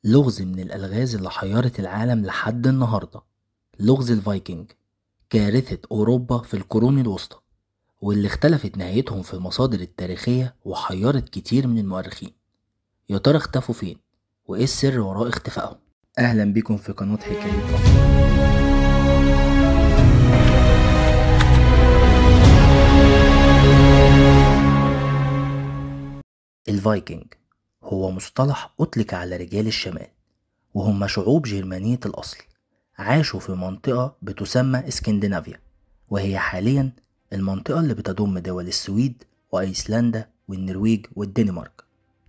لغز من الألغاز اللي حيرت العالم لحد النهاردة. لغز الفايكنج، كارثة أوروبا في القرون الوسطى، واللي اختلفت نهايتهم في المصادر التاريخية وحيرت كتير من المؤرخين. يا ترى اختفوا فين؟ وإيه السر وراء اختفائهم؟ أهلا بكم في قناة حكاية أفضل. الفايكنج هو مصطلح أطلق على رجال الشمال، وهم شعوب جرمانية الأصل عاشوا في منطقة بتسمى اسكندنافيا، وهي حاليا المنطقة اللي بتضم دول السويد وأيسلندا والنرويج والدنمارك.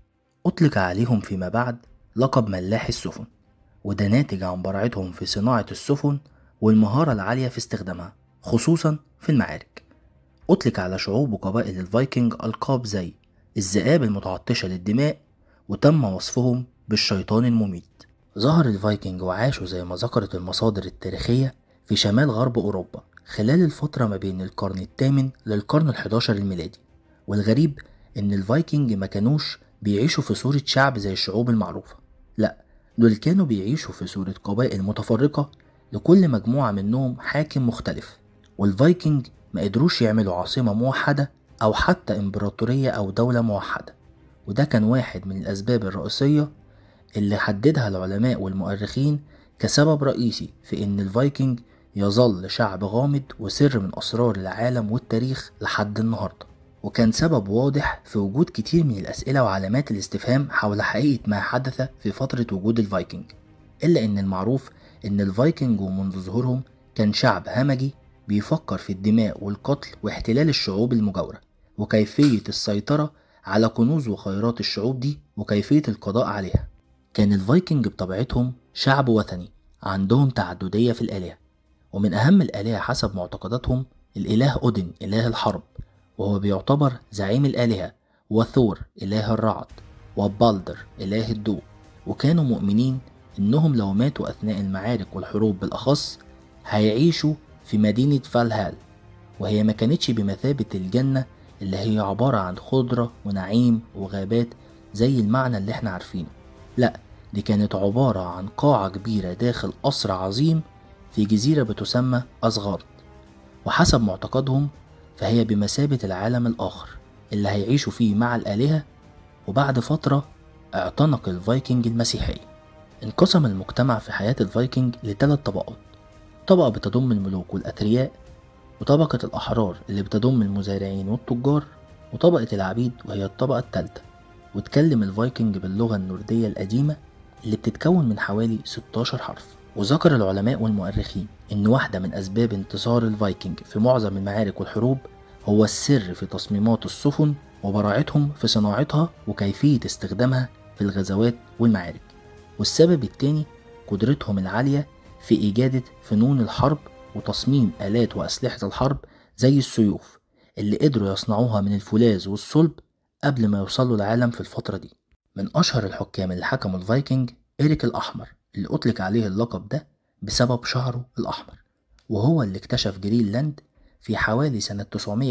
أطلق عليهم فيما بعد لقب ملاح السفن، وده ناتج عن براعتهم في صناعة السفن والمهارة العالية في استخدامها خصوصا في المعارك. أطلق على شعوب وقبائل الفايكنج ألقاب زي الذئاب المتعطشة للدماء، وتم وصفهم بالشيطان المميت. ظهر الفايكنج وعاشوا زي ما ذكرت المصادر التاريخية في شمال غرب أوروبا خلال الفترة ما بين القرن الثامن للقرن الحداشر الميلادي. والغريب إن الفايكنج ما كانوش بيعيشوا في صورة شعب زي الشعوب المعروفة، لأ، دول كانوا بيعيشوا في صورة قبائل متفرقة لكل مجموعة منهم حاكم مختلف. والفايكنج ما قدروش يعملوا عاصمة موحدة أو حتى إمبراطورية أو دولة موحدة، وده كان واحد من الأسباب الرئيسية اللي حددها العلماء والمؤرخين كسبب رئيسي في إن الفايكنج يظل شعب غامض وسر من أسرار العالم والتاريخ لحد النهاردة. وكان سبب واضح في وجود كتير من الأسئلة وعلامات الاستفهام حول حقيقة ما حدث في فترة وجود الفايكنج، إلا إن المعروف إن الفايكنج ومنذ ظهورهم كان شعب همجي بيفكر في الدماء والقتل واحتلال الشعوب المجاورة، وكيفية السيطرة على كنوز وخيرات الشعوب دي وكيفية القضاء عليها. كان الفايكنج بطبيعتهم شعب وثني عندهم تعددية في الآلهة، ومن أهم الآلهة حسب معتقداتهم الإله أودن إله الحرب، وهو بيعتبر زعيم الآلهة، وثور إله الرعد، وبالدر إله الضوء. وكانوا مؤمنين إنهم لو ماتوا أثناء المعارك والحروب بالأخص هيعيشوا في مدينة فالهال، وهي ما كانتش بمثابة الجنة اللي هي عبارة عن خضرة ونعيم وغابات زي المعنى اللي احنا عارفينه، لأ، دي كانت عبارة عن قاعة كبيرة داخل قصر عظيم في جزيرة بتسمى أسغارد. وحسب معتقدهم فهي بمثابة العالم الآخر اللي هيعيشوا فيه مع الآلهة. وبعد فترة اعتنق الفايكنج المسيحية. انقسم المجتمع في حياة الفايكنج لثلاث طبقات: طبقة بتضم الملوك والأثرياء، وطبقة الأحرار اللي بتضم المزارعين والتجار، وطبقة العبيد وهي الطبقة الثالثة. واتكلم الفايكنج باللغة النوردية القديمة اللي بتتكون من حوالي 16 حرف. وذكر العلماء والمؤرخين إن واحدة من أسباب انتصار الفايكنج في معظم المعارك والحروب هو السر في تصميمات السفن وبراعتهم في صناعتها وكيفية استخدامها في الغزوات والمعارك. والسبب التاني قدرتهم العالية في إيجاد فنون الحرب وتصميم آلات وأسلحة الحرب زي السيوف اللي قدروا يصنعوها من الفولاذ والصلب قبل ما يوصلوا العالم في الفترة دي. من أشهر الحكام اللي حكموا الفايكنج إيريك الأحمر، اللي أطلق عليه اللقب ده بسبب شعره الأحمر، وهو اللي اكتشف جرينلاند في حوالي سنة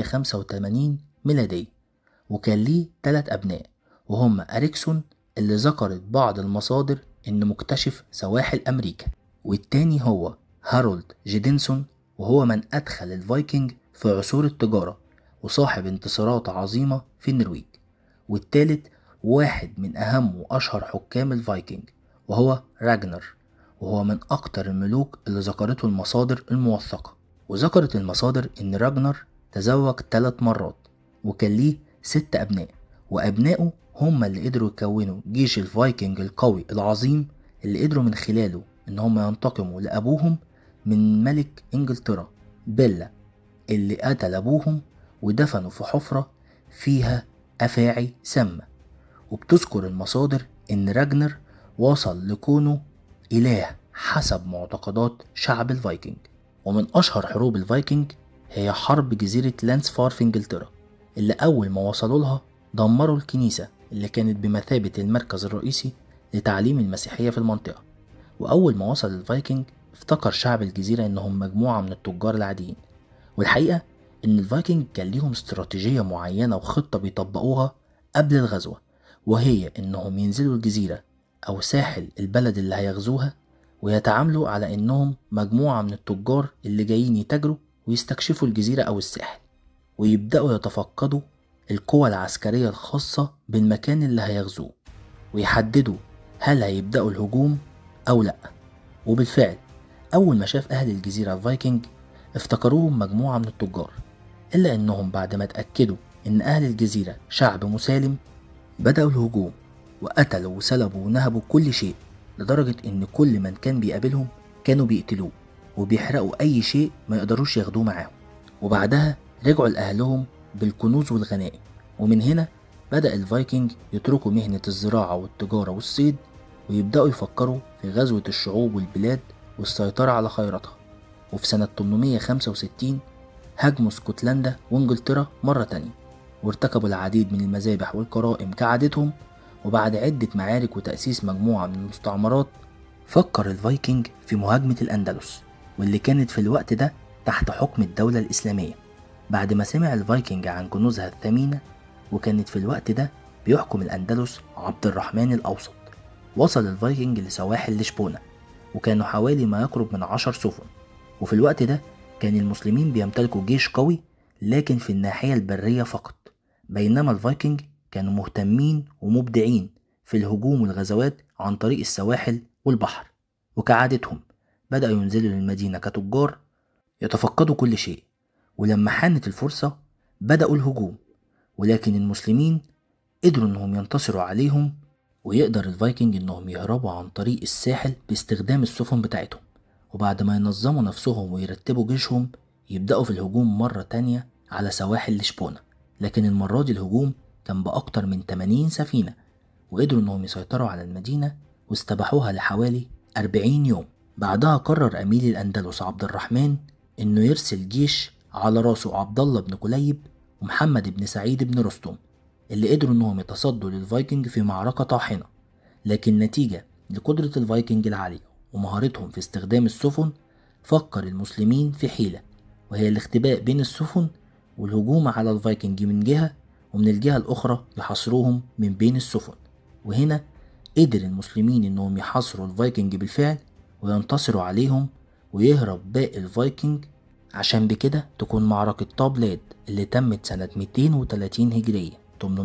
985 ميلادية. وكان ليه 3 أبناء، وهم أريكسون اللي ذكرت بعض المصادر إنه مكتشف سواحل أمريكا، والتاني هو هارولد جيدنسون وهو من أدخل الفايكنج في عصور التجارة وصاحب انتصارات عظيمة في النرويج، والتالت واحد من أهم وأشهر حكام الفايكنج وهو راجنر، وهو من أكتر الملوك اللي ذكرته المصادر الموثقة. وذكرت المصادر إن راجنر تزوج 3 مرات وكان ليه 6 أبناء، وأبنائه هم اللي قدروا يكونوا جيش الفايكنج القوي العظيم اللي قدروا من خلاله إن هم ينتقموا لأبوهم من ملك إنجلترا بيلا اللي قتل أبوهم ودفنوا في حفرة فيها أفاعي سامة. وبتذكر المصادر إن راجنر وصل لكونه إله حسب معتقدات شعب الفايكنج. ومن أشهر حروب الفايكنج هي حرب جزيرة لانسفار في إنجلترا، اللي أول ما وصلوا لها دمروا الكنيسة اللي كانت بمثابة المركز الرئيسي لتعليم المسيحية في المنطقة. وأول ما وصل الفايكنج افتكر شعب الجزيرة إنهم مجموعة من التجار العاديين، والحقيقة إن الفايكنج كان ليهم استراتيجية معينة وخطة بيطبقوها قبل الغزوة، وهي إنهم ينزلوا الجزيرة أو ساحل البلد اللي هيغزوها، ويتعاملوا على إنهم مجموعة من التجار اللي جايين يتاجروا ويستكشفوا الجزيرة أو الساحل، ويبدأوا يتفقدوا القوى العسكرية الخاصة بالمكان اللي هيغزوه، ويحددوا هل هيبدأوا الهجوم أو لأ. وبالفعل أول ما شاف أهل الجزيرة الفايكنج افتكروهم مجموعة من التجار، إلا إنهم بعد ما اتأكدوا إن أهل الجزيرة شعب مسالم بدأوا الهجوم، وقتلوا وسلبوا ونهبوا كل شيء، لدرجة إن كل من كان بيقابلهم كانوا بيقتلوه وبيحرقوا أي شيء ما يقدروش ياخدوه معاهم. وبعدها رجعوا لأهلهم بالكنوز والغنائم. ومن هنا بدأ الفايكنج يتركوا مهنة الزراعة والتجارة والصيد، ويبدأوا يفكروا في غزوة الشعوب والبلاد والسيطرة على خيراتها. وفي سنة 865 هاجموا اسكتلندا وانجلترا مرة تانية، وارتكبوا العديد من المذابح والجرائم كعادتهم. وبعد عدة معارك وتأسيس مجموعة من المستعمرات، فكر الفايكنج في مهاجمة الأندلس، واللي كانت في الوقت ده تحت حكم الدولة الإسلامية. بعد ما سمع الفايكنج عن كنوزها الثمينة، وكانت في الوقت ده بيحكم الأندلس عبد الرحمن الأوسط، وصل الفايكنج لسواحل لشبونة، وكانوا حوالي ما يقرب من 10 سفن. وفي الوقت ده كان المسلمين بيمتلكوا جيش قوي لكن في الناحية البرية فقط، بينما الفايكنج كانوا مهتمين ومبدعين في الهجوم والغزوات عن طريق السواحل والبحر. وكعادتهم بدأوا ينزلوا للمدينة كتجار يتفقدوا كل شيء، ولما حانت الفرصة بدأوا الهجوم، ولكن المسلمين قدروا انهم ينتصروا عليهم، ويقدر الفايكنج انهم يهربوا عن طريق الساحل باستخدام السفن بتاعتهم. وبعد ما ينظموا نفسهم ويرتبوا جيشهم يبدأوا في الهجوم مرة تانية على سواحل لشبونة، لكن المرة دي الهجوم كان بأكتر من 80 سفينة، وقدروا انهم يسيطروا على المدينة واستباحوها لحوالي 40 يوم. بعدها قرر أمير الأندلس عبد الرحمن انه يرسل جيش على راسه عبد الله بن كليب ومحمد بن سعيد بن رستم، اللي قدروا انهم يتصدوا للفايكنج في معركة طاحنة. لكن نتيجة لقدرة الفايكنج العالية ومهارتهم في استخدام السفن، فكر المسلمين في حيلة، وهي الاختباء بين السفن والهجوم على الفايكنج من جهة، ومن الجهة الأخرى يحاصروهم من بين السفن. وهنا قدر المسلمين انهم يحاصروا الفايكنج بالفعل وينتصروا عليهم ويهرب باقي الفايكنج، عشان بكده تكون معركة طابلاد اللي تمت سنة 230 هجرية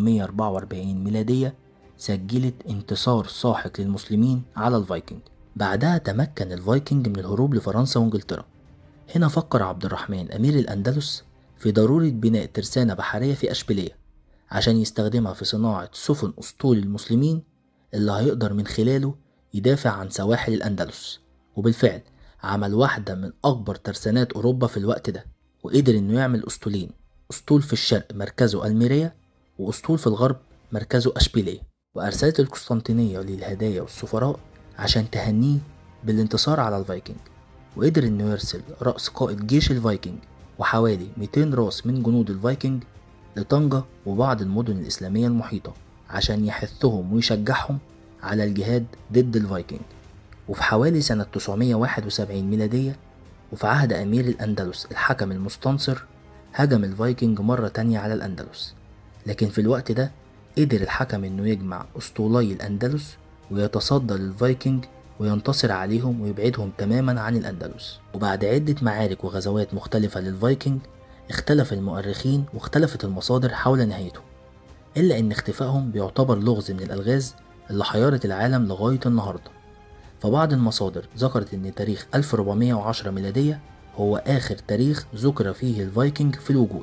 844 ميلادية سجلت انتصار ساحق للمسلمين على الفايكنج. بعدها تمكن الفايكنج من الهروب لفرنسا وانجلترا. هنا فكر عبد الرحمن أمير الأندلس في ضرورة بناء ترسانة بحرية في أشبيلية عشان يستخدمها في صناعة سفن أسطول المسلمين اللي هيقدر من خلاله يدافع عن سواحل الأندلس. وبالفعل عمل واحدة من أكبر ترسانات أوروبا في الوقت ده، وقدر إنه يعمل أسطولين، أسطول في الشرق مركزه ألميريا، وأسطول في الغرب مركزه أشبيلية. وأرسلت القسطنطينية للهدايا والسفراء عشان تهنيه بالانتصار على الفايكنج. وقدر إنه يرسل رأس قائد جيش الفايكنج وحوالي 200 راس من جنود الفايكنج لطنجة وبعض المدن الإسلامية المحيطة عشان يحثهم ويشجعهم على الجهاد ضد الفايكنج. وفي حوالي سنة 971 ميلادية، وفي عهد أمير الأندلس الحكم المستنصر، هجم الفايكنج مرة تانية على الأندلس. لكن في الوقت ده قدر الحكم إنه يجمع أسطولي الأندلس ويتصدى للفايكنج وينتصر عليهم ويبعدهم تماما عن الأندلس. وبعد عدة معارك وغزوات مختلفة للفايكنج، اختلف المؤرخين واختلفت المصادر حول نهايته، إلا إن اختفائهم بيعتبر لغز من الألغاز اللي حيرت العالم لغاية النهاردة. فبعض المصادر ذكرت إن تاريخ 1410 ميلادية هو آخر تاريخ ذكر فيه الفايكنج في الوجود،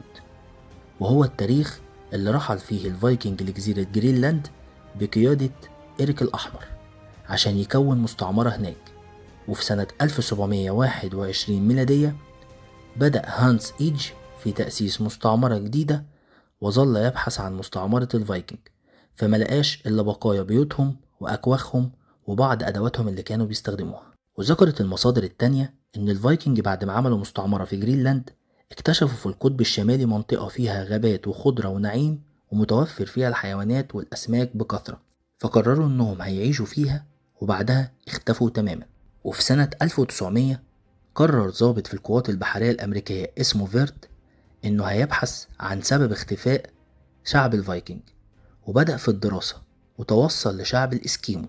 وهو التاريخ اللي رحل فيه الفايكنج لجزيرة جرينلاند بقيادة إيريك الأحمر عشان يكون مستعمرة هناك. وفي سنة 1721 ميلادية بدأ هانس إيج في تأسيس مستعمرة جديدة، وظل يبحث عن مستعمرة الفايكنج، فملقاش إلا بقايا بيوتهم وأكواخهم وبعض أدواتهم اللي كانوا بيستخدموها. وذكرت المصادر التانية إن الفايكنج بعد ما عملوا مستعمرة في جرينلاند اكتشفوا في القطب الشمالي منطقة فيها غابات وخضرة ونعيم ومتوفر فيها الحيوانات والأسماك بكثرة، فقرروا إنهم هيعيشوا فيها، وبعدها اختفوا تماما. وفي سنة 1900 قرر ضابط في القوات البحرية الأمريكية اسمه فيرت إنه هيبحث عن سبب اختفاء شعب الفايكنج، وبدأ في الدراسة وتوصل لشعب الإسكيمو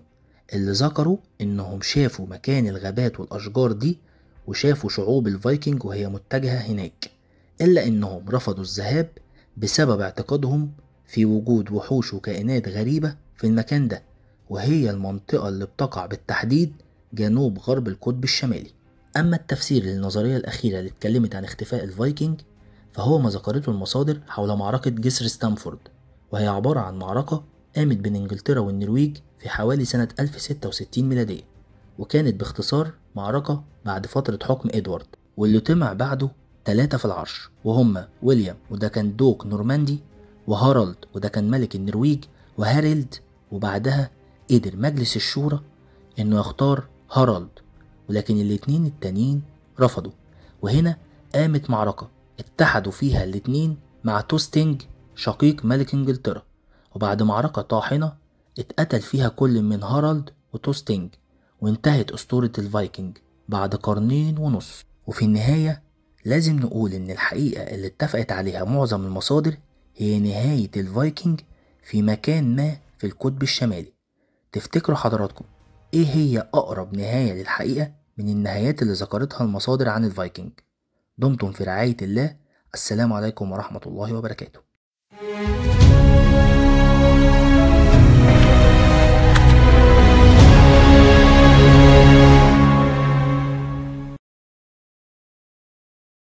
اللي ذكروا انهم شافوا مكان الغابات والاشجار دي وشافوا شعوب الفايكنج وهي متجهة هناك، الا انهم رفضوا الذهاب بسبب اعتقادهم في وجود وحوش وكائنات غريبة في المكان ده، وهي المنطقة اللي بتقع بالتحديد جنوب غرب القطب الشمالي. اما التفسير للنظرية الاخيرة اللي اتكلمت عن اختفاء الفايكنج فهو ما ذكرته المصادر حول معركة جسر ستامفورد، وهي عبارة عن معركة قامت بين انجلترا والنرويج في حوالي سنة 1066 ميلادية، وكانت باختصار معركة بعد فترة حكم إدوارد، واللي طمع بعده 3 في العرش وهم ويليام وده كان دوق نورماندي، وهارالد وده كان ملك النرويج، وهاريلد، وبعدها قدر مجلس الشورى انه يختار هارالد، ولكن الاتنين التانيين رفضوا، وهنا قامت معركة اتحدوا فيها الاتنين مع توستنج شقيق ملك انجلترا، وبعد معركة طاحنة اتقتل فيها كل من هارالد وتوستنج، وانتهت أسطورة الفايكنج بعد قرنين ونص. وفي النهاية لازم نقول ان الحقيقة اللي اتفقت عليها معظم المصادر هي نهاية الفايكنج في مكان ما في القطب الشمالي. تفتكروا حضراتكم ايه هي اقرب نهاية للحقيقة من النهايات اللي ذكرتها المصادر عن الفايكنج؟ دمتم في رعاية الله. السلام عليكم ورحمة الله وبركاته.